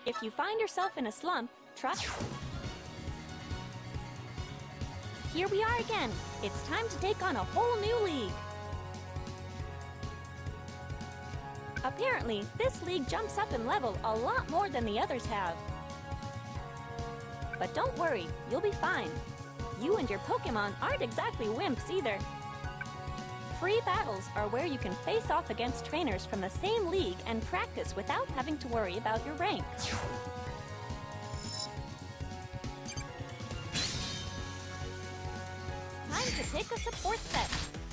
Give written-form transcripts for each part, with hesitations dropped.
If you find yourself in a slump, trust. Here we are again. It's time to take on a whole new league. Apparently, this league jumps up in level a lot more than the others have. But don't worry, you'll be fine. You and your Pokémon aren't exactly wimps either. Free battles are where you can face off against trainers from the same league and practice without having to worry about your rank. Time to pick a support set.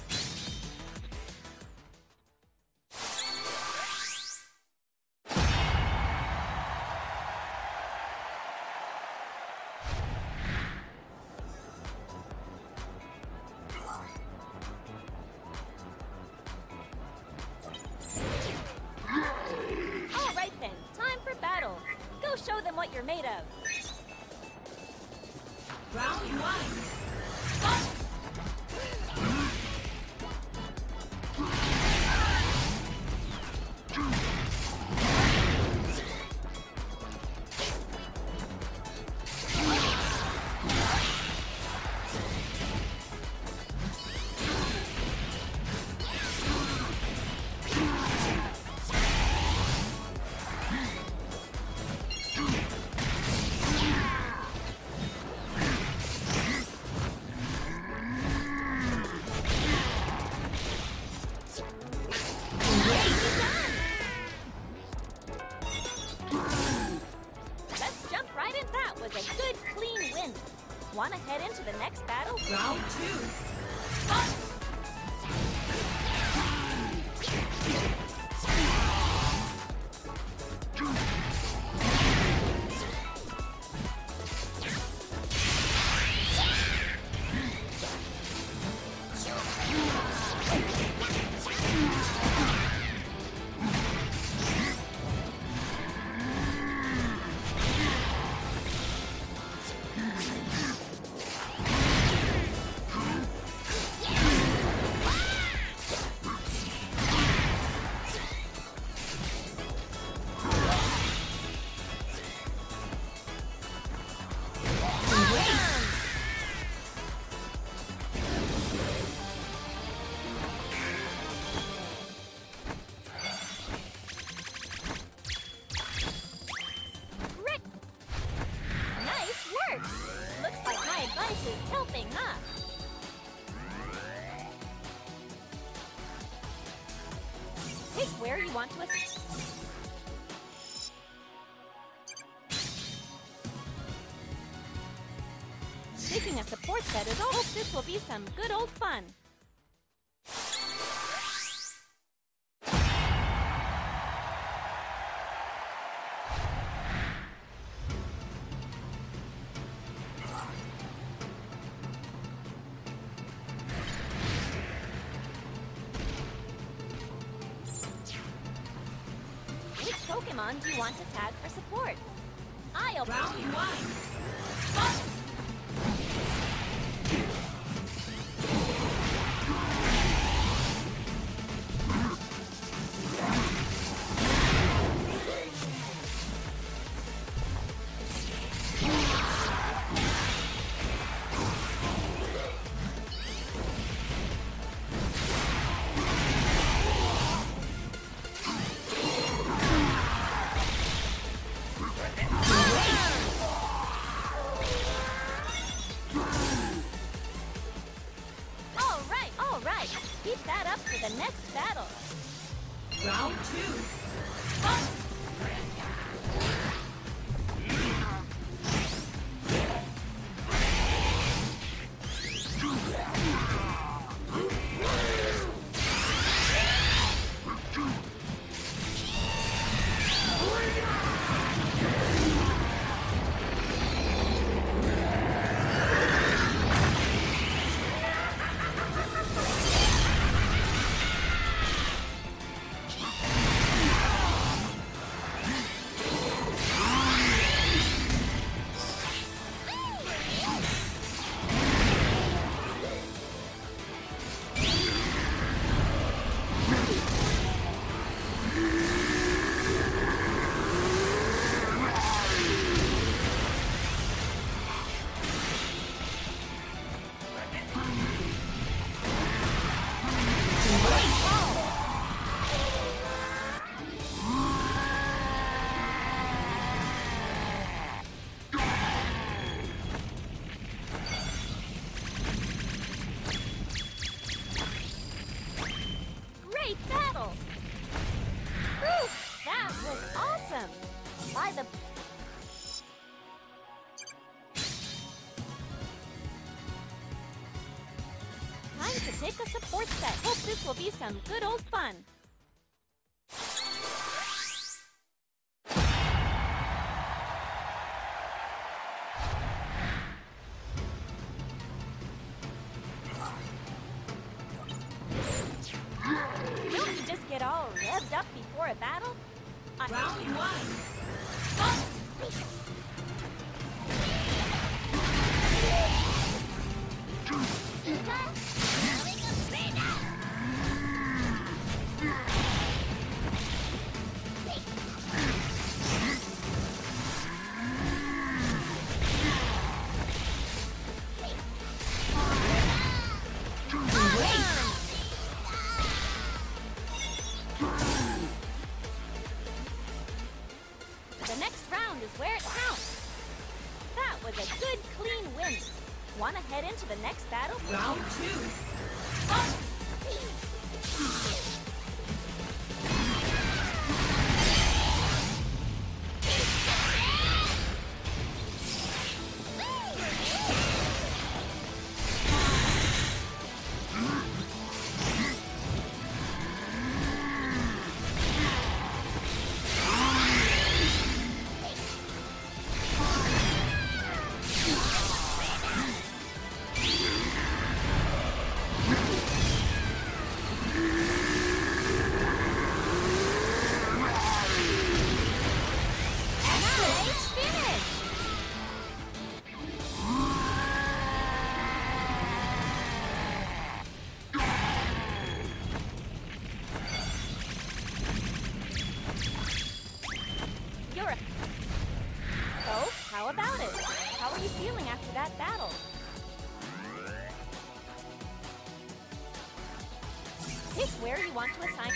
Show them what you're made of. Round 1. Want to head into the next battle? Round 2. Fight! Helping, huh? Pick where you want to assist. Picking a support set is all. Hope this will be some good old fun. Pokemon do you want to tag for support? I'll Round 1. Fight! Keep that up for the next battle. Round 2. Fight! battle! Whew, that was awesome! By the... Time to pick a support set. Hope this will be some good old fun. Don't you just get all revved up before a battle? Round one. Fight! The next round is where it counts. That was a good, clean win. Want to head into the next battle? Round two. Fight! How about it? How are you feeling after that battle? Pick where you want to assign.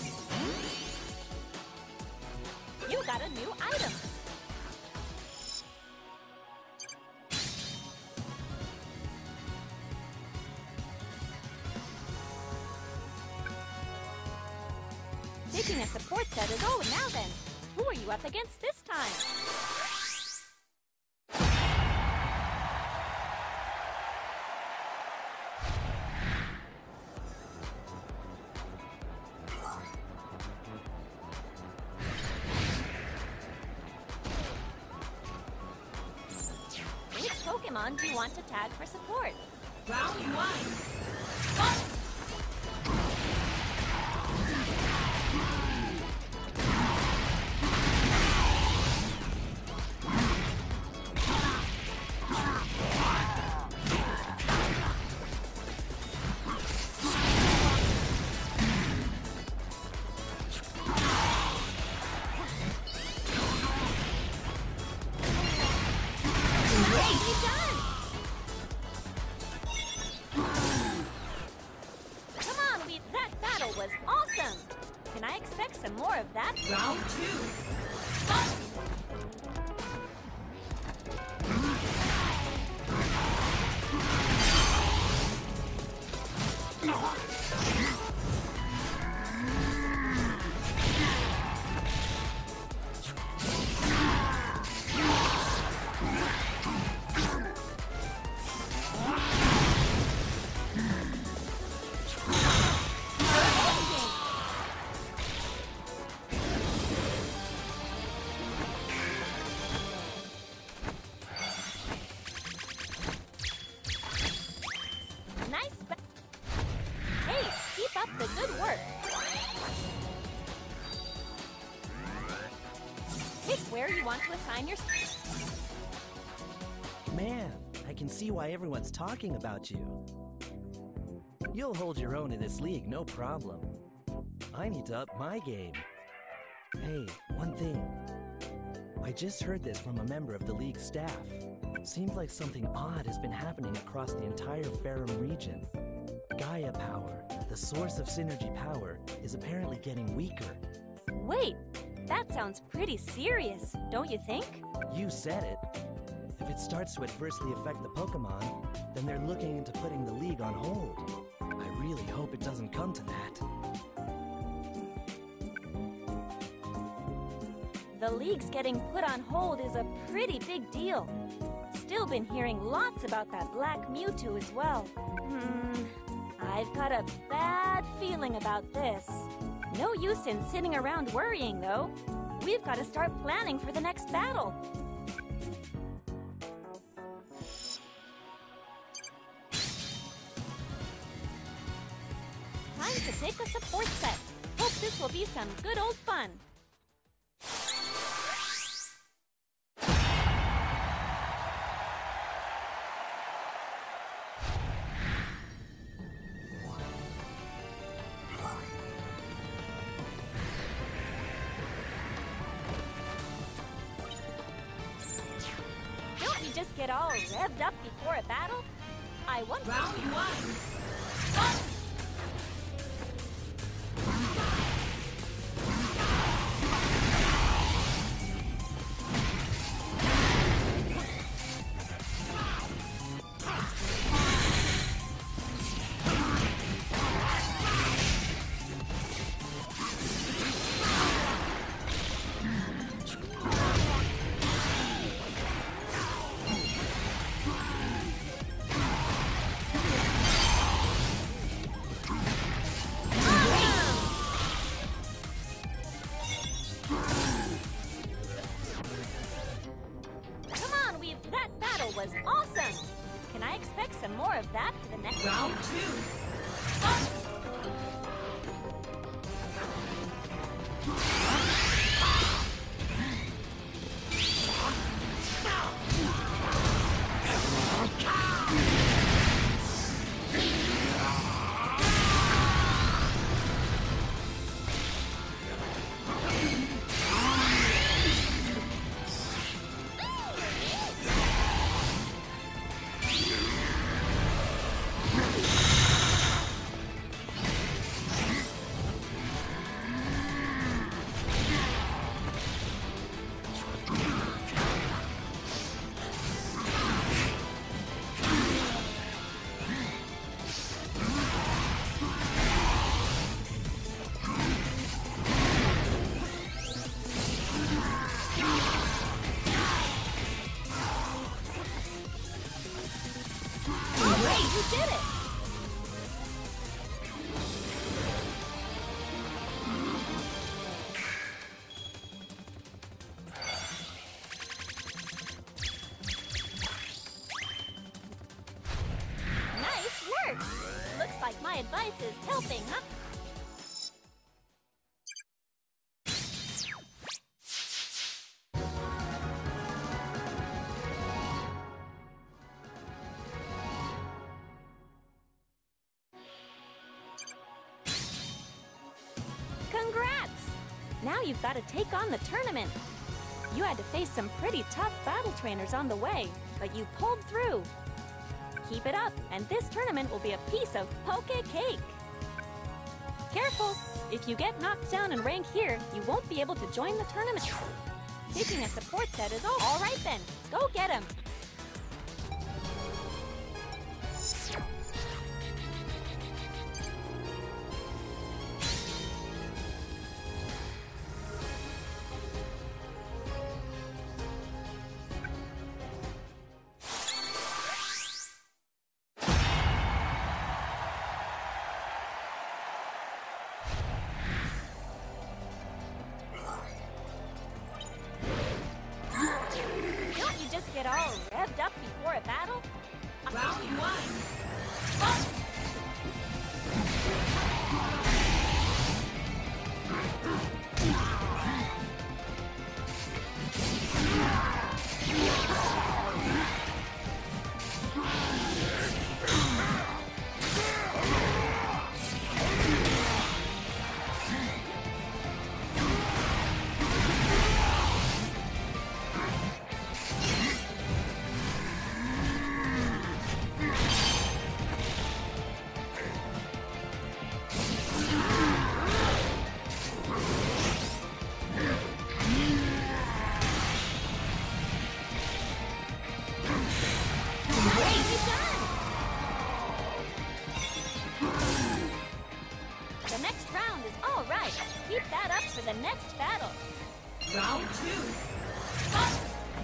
You got a new item. Picking a support set is over now then. Who are you up against this time? Which Pokemon do you want to tag for support? Round one. Fight! Was awesome! Can I expect some more of that? Round two. Fight! The good work. Pick where you want to assign your... Man, I can see why everyone's talking about you. You'll hold your own in this league, no problem. I need to up my game. Hey, one thing. I just heard this from a member of the league staff. Seems like something odd has been happening across the entire Farum region. Gaia power, the source of synergy power, is apparently getting weaker. Wait, that sounds pretty serious, don't you think? You said it. If it starts to adversely affect the Pokémon, then they're looking into putting the league on hold. I really hope it doesn't come to that. The league's getting put on hold is a pretty big deal. Still been hearing lots about that black Mewtwo as well. I've got a bad feeling about this. No use in sitting around worrying, though. We've got to start planning for the next battle. Time to take a support set. Hope this will be some good old fun. Don't you just get all revved up before a battle? I want Round 1. Fight! was awesome! Can I expect some more of that for the next Round 2. Fight! You did it! Nice work! Looks like my advice is helping, huh? Congrats! Now you've got to take on the tournament. You had to face some pretty tough battle trainers on the way, but you pulled through. Keep it up, and this tournament will be a piece of poke cake. Careful! If you get knocked down in rank here, you won't be able to join the tournament. Taking a support set is all right then. Go get him! Get all revved up before a battle? Round 1. Fight! The next round is all right. Keep that up for the next battle. Round 2. Fight!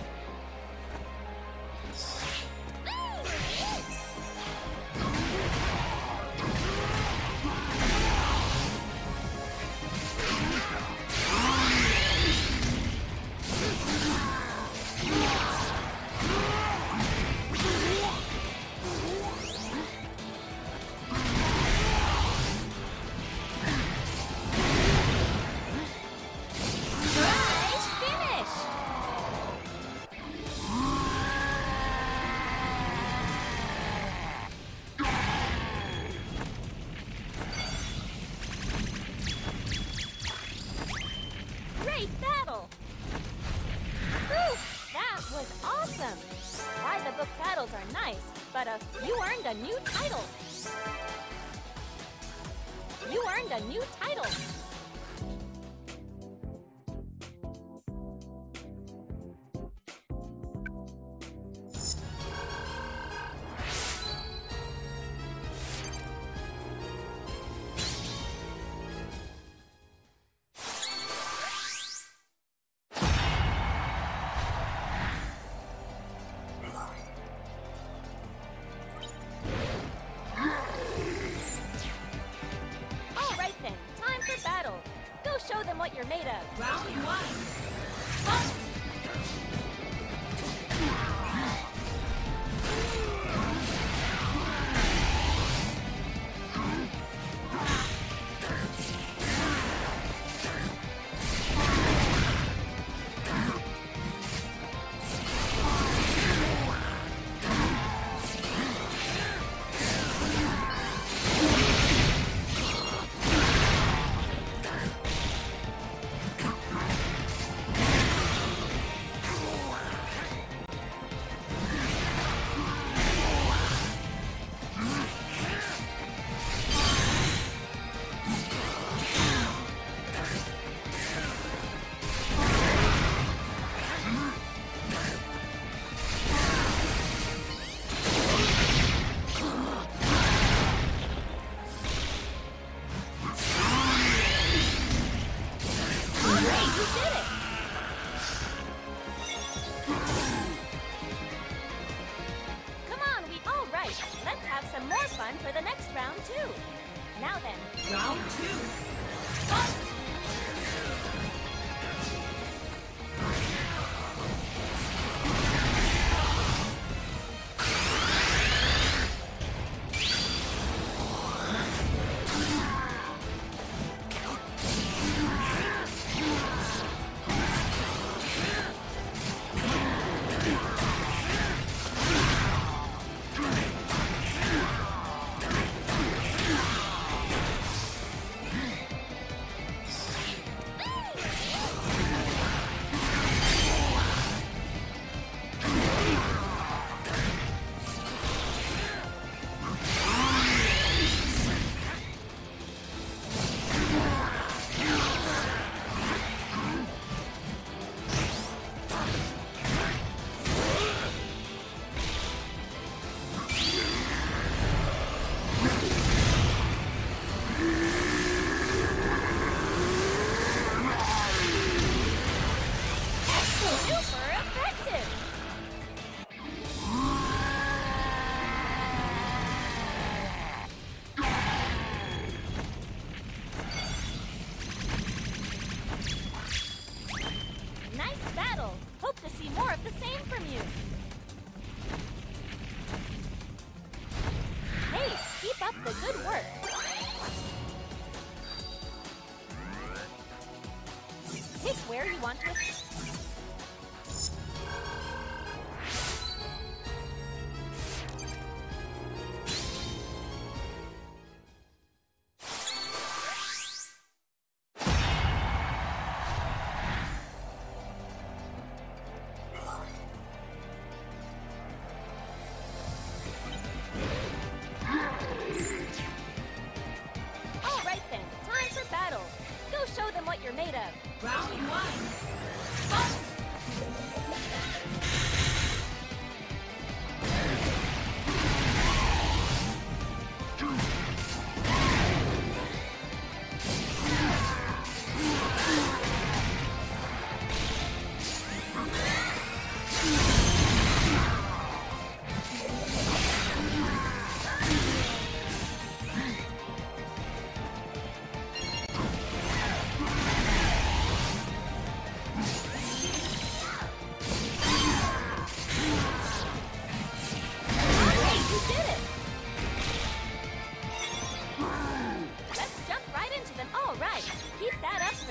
Battles are nice, but you earned a new title. You earned a new title. Show them what you're made of. Round 1. Fight! For the next round, too. Now then. Round 2. Fight! The good work. Pick where you want to. Show them what you're made of. Round 1. Fight!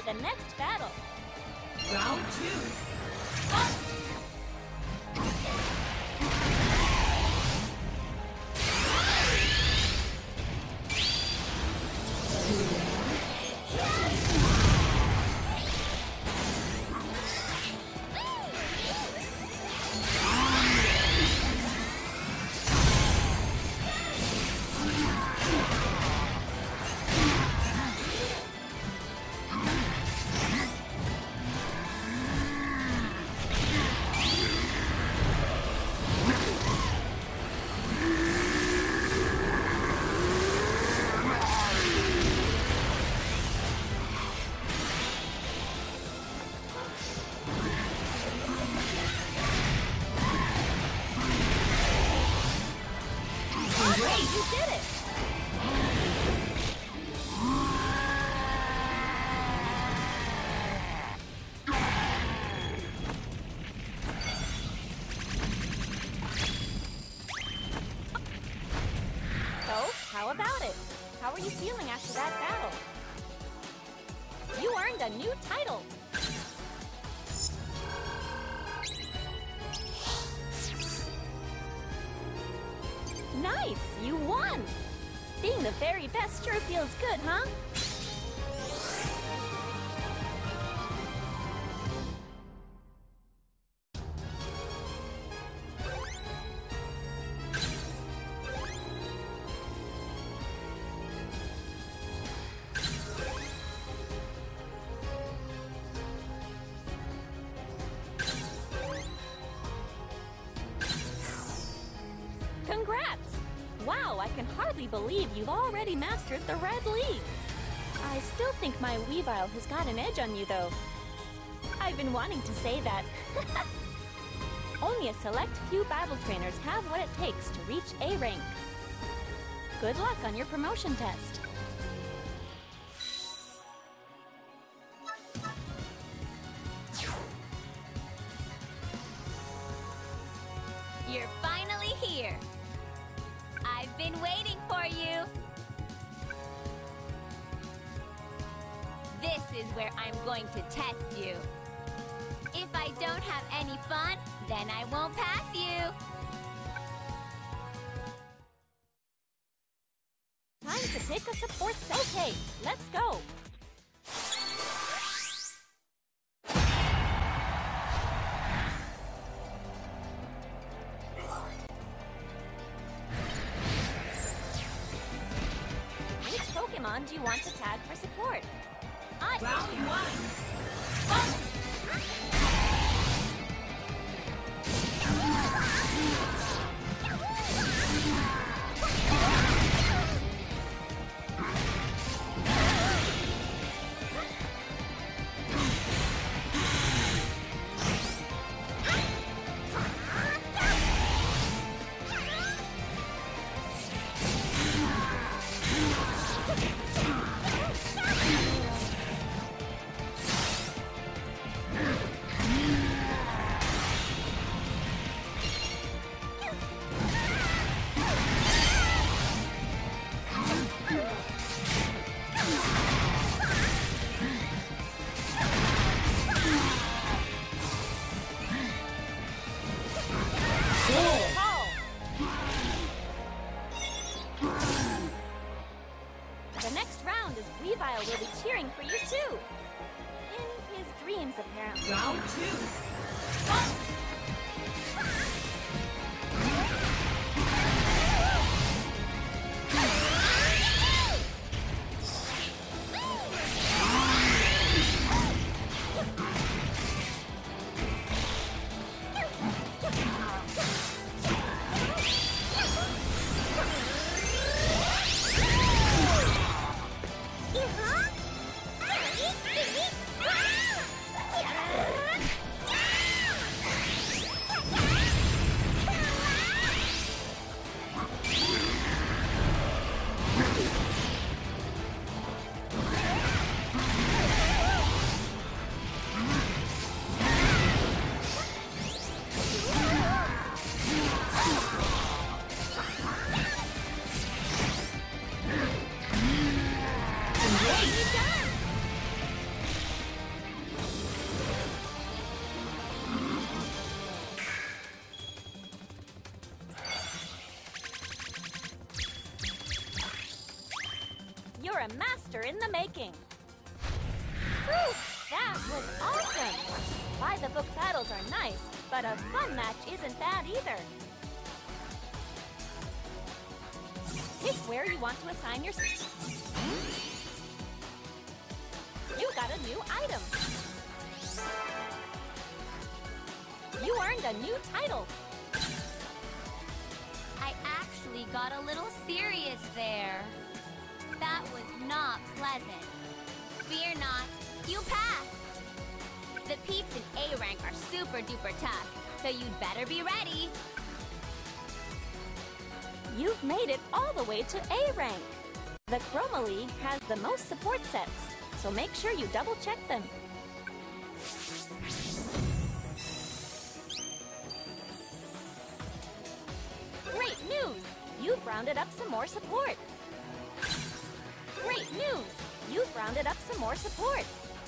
to the next battle. Round 2. Fight! You did it! So, how about it? How are you feeling after that battle? You earned a new title! Nice! You won! Being the very best sure feels good, huh? Congrats! Wow, I can hardly believe you've already mastered the Red League. I still think my Weavile has got an edge on you, though. I've been wanting to say that. Only a select few battle trainers have what it takes to reach A rank. Good luck on your promotion test. You're finally here. I've been waiting for you. This is where I'm going to test you. If I don't have any fun, then I won't pass you. Time to pick a support. Okay, let's go. Which Pokemon do you want to tag for support? Round 1. Fight! monster in the making. Whew, that was awesome! By-the-book battles are nice, but a fun match isn't bad either. Pick where you want to assign your... You got a new item. You earned a new title. I actually got a little serious there. That was not pleasant. Fear not, you pass. The peeps in A rank are super duper tough, so you'd better be ready. You've made it all the way to A rank. The Chroma League has the most support sets, so make sure you double check them. Great news! You've rounded up some more support. Great news! You've rounded up some more support.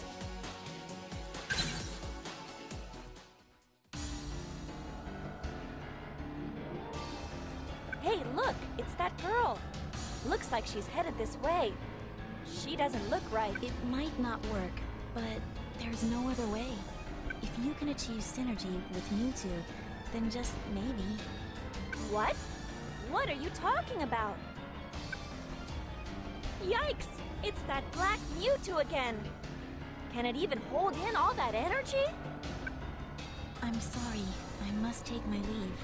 Hey, look! It's that girl! Looks like she's headed this way. She doesn't look right. It might not work, but there's no other way. If you can achieve synergy with Mewtwo, then just maybe... What? What are you talking about? Yikes! It's that black Mewtwo again! Can it even hold in all that energy? I'm sorry. I must take my leave.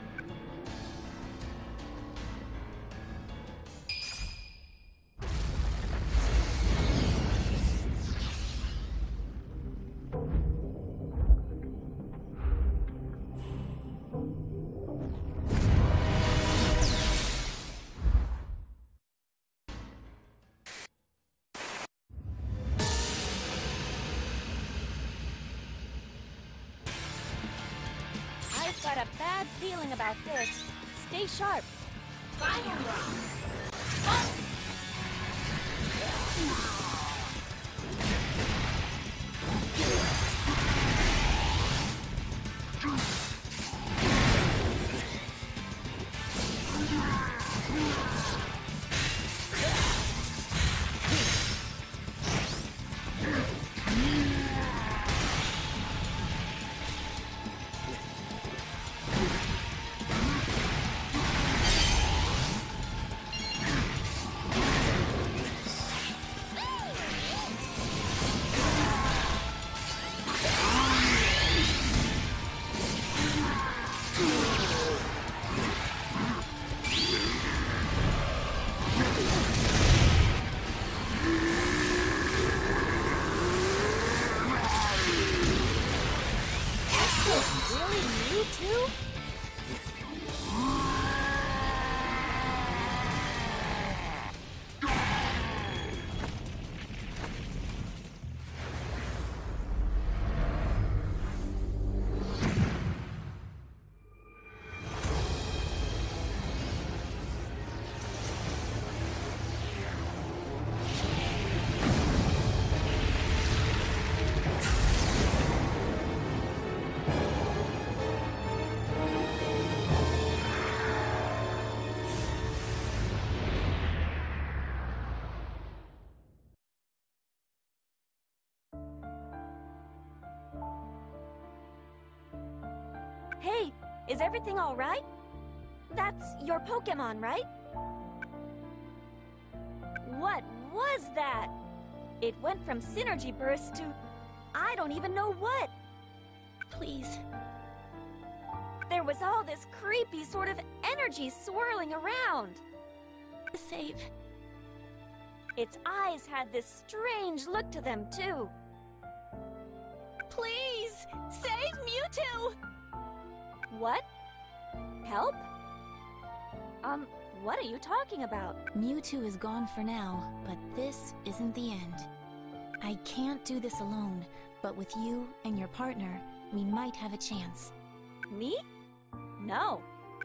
I've got a bad feeling about this. Stay sharp. Final round. Really, Mewtwo? Hey, is everything all right? That's your Pokémon, right? What was that? It went from Synergy Burst to... I don't even know what. Please. There was all this creepy sort of energy swirling around. Save. Its eyes had this strange look to them, too. Please! Save Mewtwo! What? Help? What are you talking about? Mewtwo is gone for now, but this isn't the end. I can't do this alone, but with you and your partner, we might have a chance. Me? No.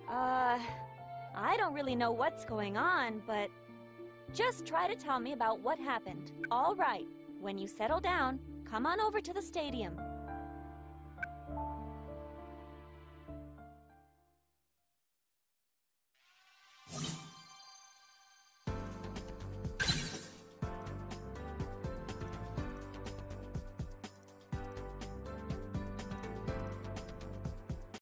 I don't really know what's going on, but just try to tell me about what happened. All right. When you settle down, come on over to the stadium.